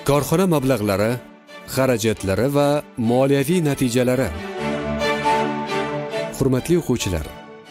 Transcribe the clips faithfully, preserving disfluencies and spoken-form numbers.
Korxona mablag'lari, xarajatlari va moliyaviy natijalari. Hurmatli o'quvchilar,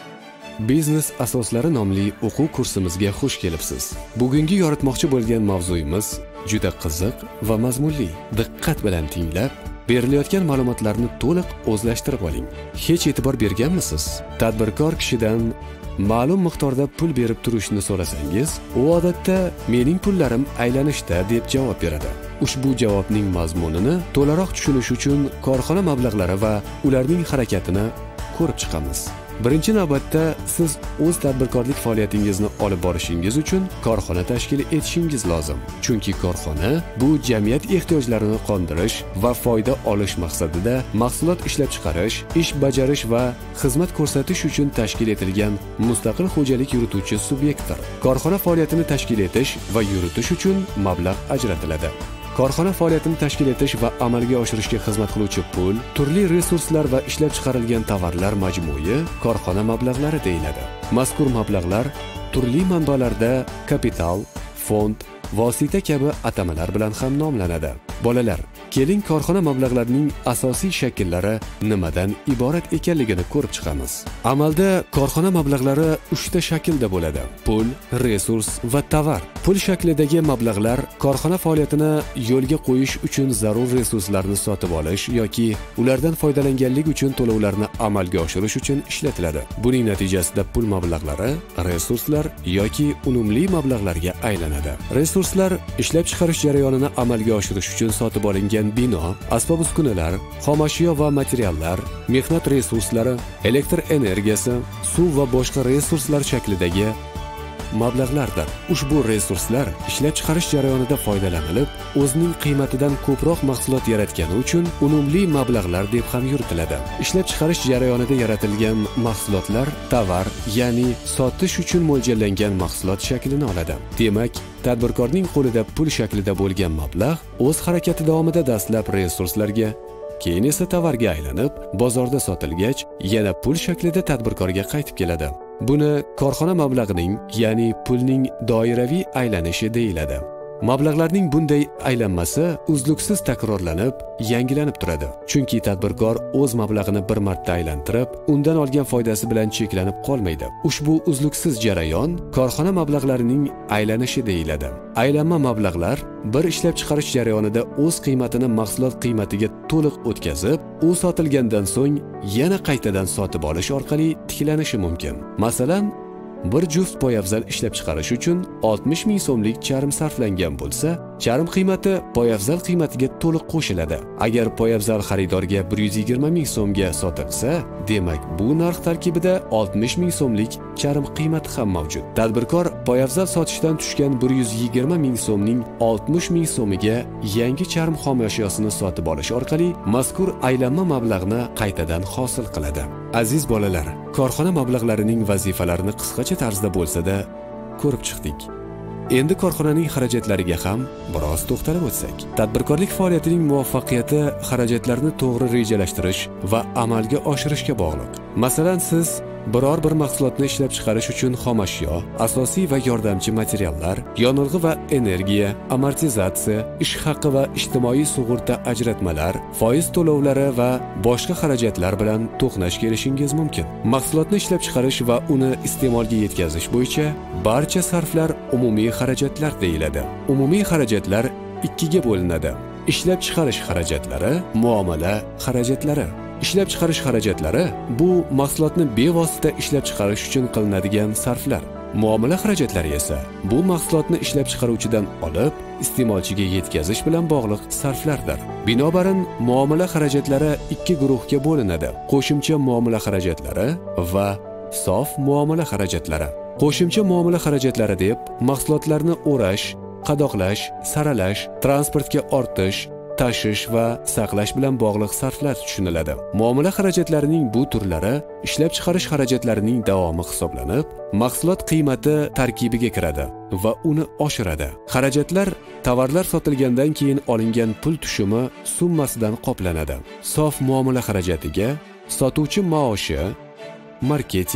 Biznes asoslari nomli o'quv kursimizga xush kelibsiz. Bugungi yoritmoqchi bo'lgan mavzuyimiz juda qiziq va mazmunli. Diqqat bilan tinglab, berilayotgan ma'lumotlarni to'liq o'zlashtirib oling. Hech e'tibor berganmisiz? Tadbirkor kishidan ma'lum miqdorda pul berib turishni so'rasangiz, u odatda mening pullarim aylanishda deb javob beradi. Ushbu javobning mazmunini to'laroq tushunish uchun korxona mablag'lari va ularning harakatini ko'rib chiqamiz. Birinchi navbatda siz o'z tadbirkorlik faoliyatingizni olib borishingiz uchun korxona tashkil etishingiz lozim. Chunki korxona bu jamiyat ehtiyojlarini qondirish va foyda olish maqsadida mahsulot ishlab chiqarish, ish bajarish va xizmat ko'rsatish uchun tashkil etilgan mustaqil xo'jalik yurituvchi subyektdir. Korxona faoliyatini tashkil etish va yuritish uchun mablag' ajratiladi. Korxona faoliyatini tashkil etish va amalga oshirishga xizmat qiluvchi pul, turli resurslar va ishlab chiqarilgan tovarlar majmui korxona mablag'lari deyiladi. Mazkur mablag'lar turli manbalarda kapital, fond, vosita kabi atamalar bilan ham nomlanadi. Bolalar, keling korxona mablag'larining asosiy shakllari nimadan iborat ekanligini ko'rib chiqamiz. Amalda korxona mablag'lari uchta shaklda bo'ladi: pul, resurs va tovar. Pul shaklidagi mablag'lar korxona faoliyatini yo'lga qo'yish uchun zarur resurslarni sotib olish yoki ulardan foydalanganlik uchun to'lovlarni amalga oshirish uchun ishlatiladi. Buning natijasida pul mablag'lari resurslar yoki unumli mablag'larga aylanadi. Resurslar ishlab chiqarish jarayonini amalga oshirish uchun sotib olingan bino, asbob-uskunalar, xomashyo va materiallar, mehnat resurslari, elektr energiyasi, suv va boshqa resurslar shaklidagi mablag'lardir. Ushbu resurslar ishlab chiqarish jarayonida foydalanilib, o'zining qiymatidan ko'proq mahsulot yaratgani uchun unumli mablag'lar deb ham yuritiladi. Ishlab chiqarish jarayonida yaratilgan mahsulotlar tovar, ya'ni sotish uchun mo'ljallangan mahsulot shaklini oladi. Demak, tadbirkorning qo'lida pul shaklida bo'lgan mablag' o'z harakati davomida dastlab resurslarga, keyin esa tovarga aylanib, bozorda sotilgach, yana pul shaklida tadbirkorga qaytib keladi. Buni korxona mablag'ining, ya'ni pulning doiraviy aylanishi deyiladi. Mablag'larning bunday aylanmasi uzluksiz takrorlanib, yangilanib turadi. Chunki tadbirkor o'z mablag'ini bir marta aylantirib, undan olgan foydasi bilan cheklanib qolmaydi. Ushbu uzluksiz jarayon korxona mablag'larining aylanishi deyiladi. Aylanma mablag'lar bir ishlab chiqarish jarayonida o'z qiymatini mahsulot qiymatiga to'liq o'tkazib, u sotilgandan so'ng yana qaytadan sotib olish orqali tiklanishi mumkin. Masalan, bir juft poyafzal ishlab chiqarish uchun oltmish ming so'mlik charm sarflangan bo'lsa, charm qiymati poyafzal qiymatiga to'liq qo'shiladi. Agar poyafzal xaridorga bir yuz yigirma ming so'mga sotilsa, demak bu narx tarkibida oltmish ming so'mlik charm qiymati ham mavjud. Tadbirkor poyafzal sotishdan tushgan bir yuz yigirma ming so'mning oltmish ming so'miga yangi charm xomashyosini sotib olish orqali mazkur aylanma mablag'ni qaytadan hosil qiladi. Aziz bolalar, korxona mablag'larining vazifalarini qisqacha tarzda bo'lsa-da ko'rib chiqdik. Endi korxonaning xarajatlariga ham biroz to'xtalib o'tsak. Tadbirkorlik faoliyatining muvaffaqiyati xarajatlarni to'g'ri rejalashtirish va amalga oshirishga bog'liq. Masalan, siz biror bir mahsulotni ishlab chiqarish uchun xomashyo, asosiy va yordamchi materiallar, yonilg'i va energiya, amortizatsiya, ish haqi va ijtimoiy sug'urta ajratmalar, foiz to'lovlari va boshqa xarajatlar bilan to'qnash kelishingiz mumkin. Mahsulotni ishlab chiqarish va uni iste'molga yetkazish bo'yicha barcha sarflar umumiy xarajatlar deyiladi. Umumiy xarajatlar ikkiga bo'linadi: ishlab chiqarish xarajatlari, muomala xarajatlari. Ishlab chiqarish xarajatlari bu mahsulotni bevosita ishlab chiqarish uchun qilinadigan sarflar. Muomala xarajatlari esa bu mahsulotni ishlab chiqaruvchidan olib, iste'molchiga yetkazish bilan bog'liq sarflardir. Binobarin, muomala xarajatlari ikki guruhga bo'linadi: qo'shimcha muomala xarajatlari va sof muomala xarajatlari. Qo'shimcha muomala xarajatlari deb mahsulotlarni o'rash, qadoqlash, saralash, transportga ortish, tashish va saqlash bilan bog'liq sarflar tushuniladi. Muomala xarajatlarining bu turlari ishlab chiqarish xarajatlarining davomi hisoblanib, mahsulot qiymati tarkibiga kiradi va uni oshiradi. Xarajatlar tovarlar sotilgandan keyin olingan pul tushumi summasidan qoplanadi. Sof muomala xarajatiga sotuvchi maoshi, marketing,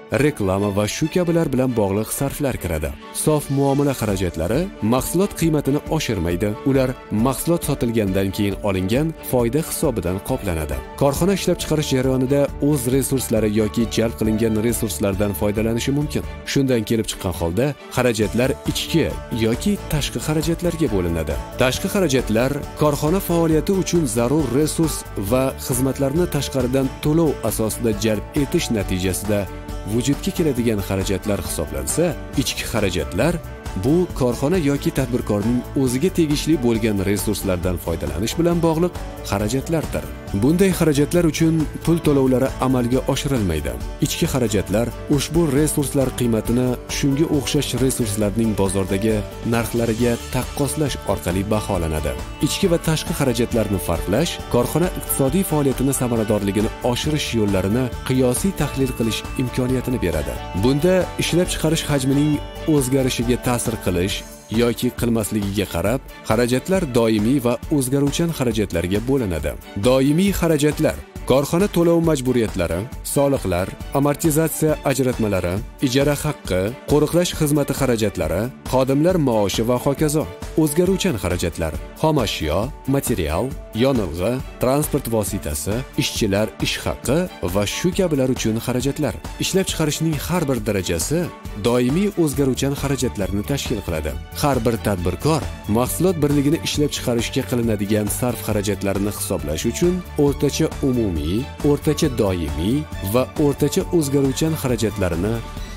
reklama va shu kabilar bilan bog'liq sarflar kiradi. Sof muomala xarajatlari mahsulot qiymatini oshirmaydi. Ular mahsulot sotilgandan keyin olingan foyda hisobidan qoplanadi. Korxona ishlab chiqarish jarayonida o'z resurslari yoki jalb qilingan resurslardan foydalanishi mumkin. Shundan kelib chiqqan holda xarajatlar ichki yoki tashqi xarajatlarga bo'linadi. Tashqi xarajatlar korxona faoliyati uchun zarur resurs va xizmatlarni tashqaridan to'lov asosida jalb etish natijasida vujudga keladigan xarajatlar hisoblansa, ichki xarajatlar bu korxona yoki tadbirkorning o'ziga tegishli bo'lgan resurslardan foydalanish bilan bog'liq xarajatlardir. Bunday xarajatlar uchun pul to'lovlari amalga oshirilmaydi. Ichki xarajatlar ushbu resurslar qiymatini shunga o'xshash resurslarning bozordagi narxlariga taqqoslash orqali baholanadi. Ichki va tashqi xarajatlarni farqlash korxona iqtisodiy faoliyatini samaradorligini oshirish yo'llarini qiyosiy tahlil qilish imkoniyatini beradi. Bunda ishlab chiqarish hajmining o'zgarishiga ta'sir qilish yoki qilmasligiga qarab xarajatlar doimiy va o'zgaruvchan xarajatlarga bo'linadi. Doimiy xarajatlar korxona to'lov majburiyatlari, soliqlar, amortizatsiya ajratmalari, ijara haqqi, qo'riqlash xizmati xarajatlari, xodimlar maoshi va hokazo. O'zgaruvchan xarajatlar: xom ashyo, material, yonilg'i, transport vositasi, ishchilar ish haqqi va shu kabilar uchun xarajatlar. Ishlab chiqarishning har bir darajasi doimiy o'zgaruvchan xarajatlarni tashkil qiladi. Har bir tadbirkor mahsulot birligini ishlab chiqarishga qilinadigan sarf xarajatlarini hisoblash uchun o'rtacha umumiy, o'rtacha doimiy va o'rtacha o'zgaruvchan xarajatlarini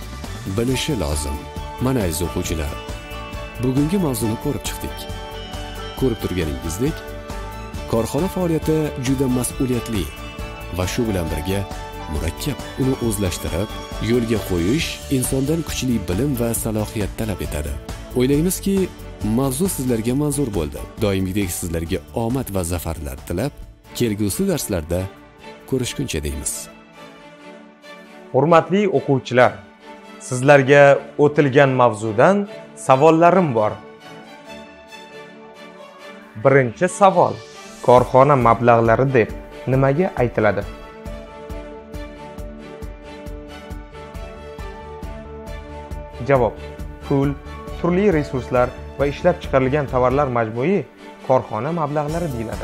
bilishi lozim. Mana aziz o'quvchilar, bugungi mavzuni ko'rib chiqdik. Ko'rib turganingizdek, korxona faoliyati juda mas'uliyatli va shu bilan birga murakkab. Uni o'zlashtirib, yo'lga qo'yish insondan kuchli bilim va salohiyat talab etadi. O'ylaymizki, mavzu sizlarga manzur bo'ldi. Doimgidek sizlarga omad va zafarlar tilab, kelgusi darslarda ko'rishguncha deymiz. Hurmatli o'quvchilar, sizlarga o'tilgan mavzudan savollarim bor. Birinchi savol: korxona mablag'lari deb nimaga aytiladi? Javob: pul, turli resurslar va ishlab chiqarilgan tovarlar majmui korxona mablag'lari deyiladi.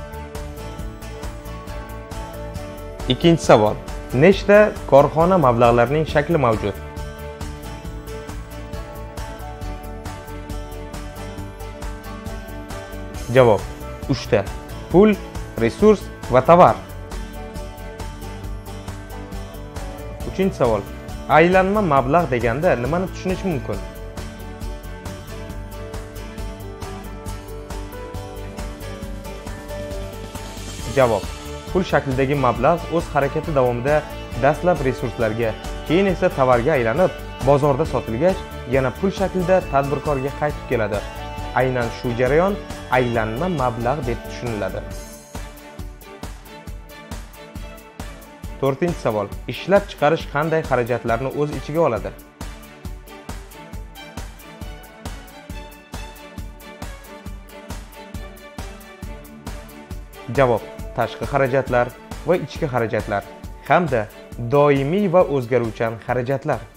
Ikkinchi savol: nechta korxona mablag'larining shakli mavjud? Javob: uchta. Pul, resurs va tovar. Uchinchi savol: aylanma mablag' deganda nimani tushunish mumkin? Javob: pul shaklidagi mablag' o'z harakati davomida dastlab resurslarga, keyin esa tovarga aylanib, bozorda sotilgach, yana pul shaklida tadbirkorga qaytib keladi. Aynan shu jarayon aylanma mablag' deb tushuniladi. To'rtinchi savol: ishlab chiqarish qanday xarajatlarni o'z ichiga oladi? Javob: tashqi xarajatlar va ichki xarajatlar hamda doimiy va o'zgaruvchan xarajatlar.